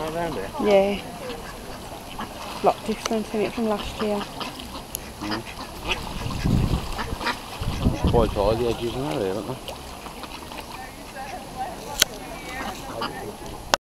around here? Yeah. A lot different in it from last year. It's quite high, the edges now, aren't they?